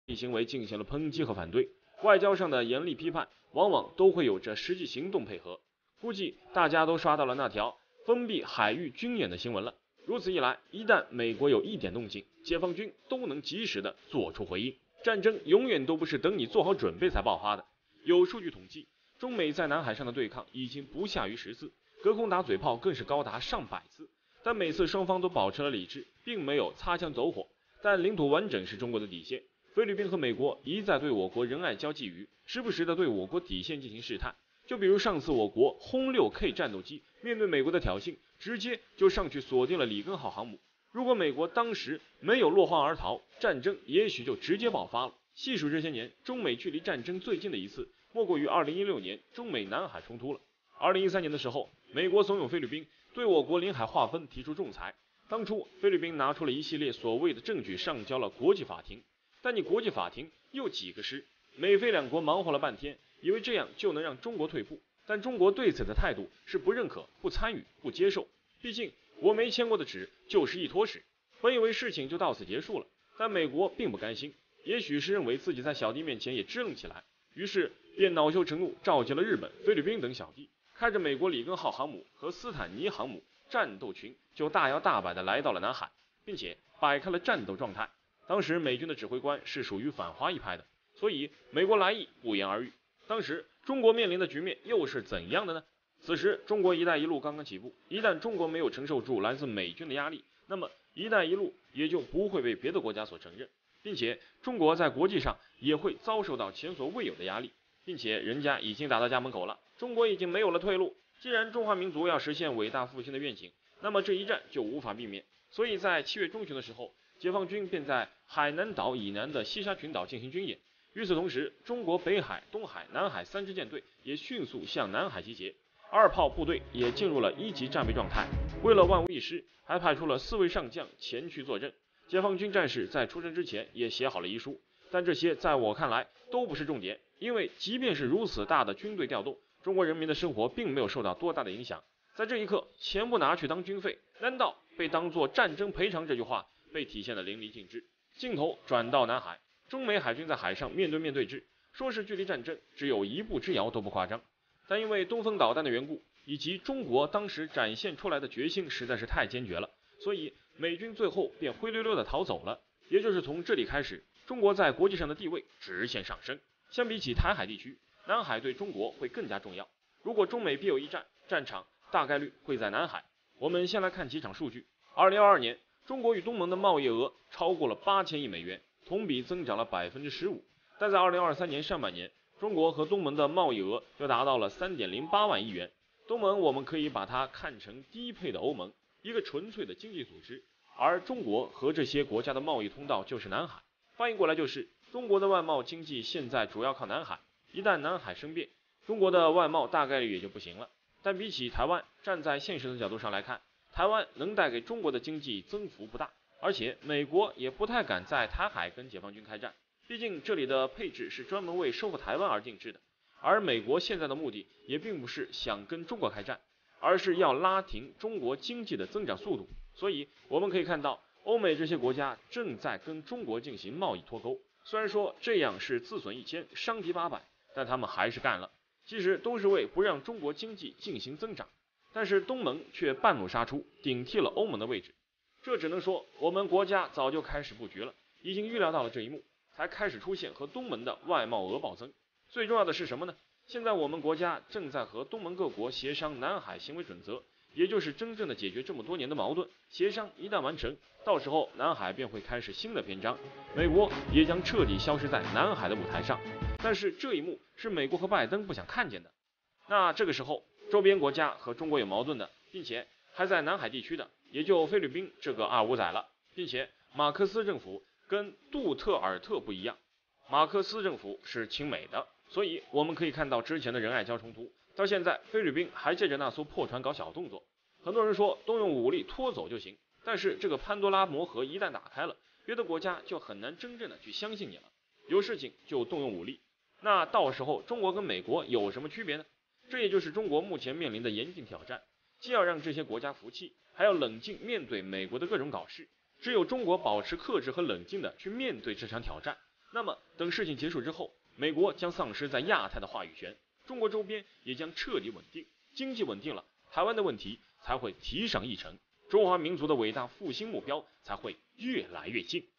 行为进行了抨击和反对。外交上的严厉批判，往往都会有着实际行动配合。估计大家都刷到了那条封闭海域军演的新闻了。如此一来，一旦美国有一点动静，解放军都能及时的做出回应。战争永远都不是等你做好准备才爆发的。有数据统计，中美在南海上的对抗已经不下于10次，隔空打嘴炮更是高达上百次。但每次双方都保持了理智，并没有擦枪走火。但领土完整是中国的底线。菲律宾和美国一再对我国仁爱礁觊觎，时不时的对我国底线进行试探。就比如上次我国轰6K 战斗机面对美国的挑衅，直接就上去锁定了里根号航母。如果美国当时没有落荒而逃，战争也许就直接爆发了。细数这些年，中美距离战争最近的一次，莫过于2016年中美南海冲突了。2013年的时候，美国怂恿菲律宾对我国领海划分提出仲裁。当初菲律宾拿出了一系列所谓的证据上交了国际法庭，但你国际法庭又几个师？美菲两国忙活了半天，以为这样就能让中国退步，但中国对此的态度是不认可、不参与、不接受。毕竟我没签过的纸就是一坨屎。本以为事情就到此结束了，但美国并不甘心，也许是认为自己在小弟面前也支棱起来，于是便恼羞成怒，召集了日本、菲律宾等小弟，开着美国里根号航母和斯坦尼航母战斗群，就大摇大摆地来到了南海，并且摆开了战斗状态。当时美军的指挥官是属于反华一派的，所以美国来意不言而喻。当时中国面临的局面又是怎样的呢？此时中国一带一路刚刚起步，一旦中国没有承受住来自美军的压力，那么一带一路也就不会被别的国家所承认，并且中国在国际上也会遭受到前所未有的压力，并且人家已经打到家门口了，中国已经没有了退路。既然中华民族要实现伟大复兴的愿景，那么这一战就无法避免。所以在7月中旬的时候，解放军便在海南岛以南的西沙群岛进行军演。与此同时，中国北海、东海、南海3支舰队也迅速向南海集结，2炮部队也进入了1级战备状态。为了万无一失，还派出了4位上将前去坐镇。解放军战士在出征之前也写好了遗书，但这些在我看来都不是重点，因为即便是如此大的军队调动，中国人民的生活并没有受到多大的影响。在这一刻，钱不拿去当军费，难道被当作战争赔偿这句话被体现得淋漓尽致。镜头转到南海，中美海军在海上面对面对峙，说是距离战争只有1步之遥都不夸张。但因为东风导弹的缘故，以及中国当时展现出来的决心实在是太坚决了，所以美军最后便灰溜溜地逃走了。也就是从这里开始，中国在国际上的地位直线上升。相比起台海地区，南海对中国会更加重要。如果中美必有一战，战场大概率会在南海。我们先来看几场数据。2022年，中国与东盟的贸易额超过了8000亿美元，同比增长了15%。但在2023年上半年，中国和东盟的贸易额就达到了3.08万亿元。东盟我们可以把它看成低配的欧盟，一个纯粹的经济组织，而中国和这些国家的贸易通道就是南海。翻译过来就是，中国的外贸经济现在主要靠南海，一旦南海生变，中国的外贸大概率也就不行了。但比起台湾，站在现实的角度上来看，台湾能带给中国的经济增幅不大，而且美国也不太敢在台海跟解放军开战，毕竟这里的配置是专门为收复台湾而定制的。而美国现在的目的也并不是想跟中国开战，而是要拉停中国经济的增长速度。所以我们可以看到，欧美这些国家正在跟中国进行贸易脱钩。虽然说这样是自损1000，伤敌800，但他们还是干了。其实都是为不让中国经济进行增长，但是东盟却半路杀出，顶替了欧盟的位置。这只能说我们国家早就开始布局了，已经预料到了这一幕，才开始出现和东盟的外贸额暴增。最重要的是什么呢？现在我们国家正在和东盟各国协商南海行为准则，也就是真正的解决这么多年的矛盾。协商一旦完成，到时候南海便会开始新的篇章，美国也将彻底消失在南海的舞台上。但是这一幕是美国和拜登不想看见的。那这个时候，周边国家和中国有矛盾的，并且还在南海地区的，也就菲律宾这个二五仔了。并且马克思政府跟杜特尔特不一样，马克思政府是亲美的，所以我们可以看到之前的仁爱礁冲突，到现在菲律宾还借着那艘破船搞小动作。很多人说动用武力拖走就行，但是这个潘多拉魔盒一旦打开了，别的国家就很难真正的去相信你了。有事情就动用武力，那到时候中国跟美国有什么区别呢？这也就是中国目前面临的严峻挑战，既要让这些国家服气，还要冷静面对美国的各种搞事。只有中国保持克制和冷静的去面对这场挑战， 那么等事情结束之后，美国将丧失在亚太的话语权，中国周边也将彻底稳定，经济稳定了，台湾的问题才会提上议程，中华民族的伟大复兴目标才会越来越近。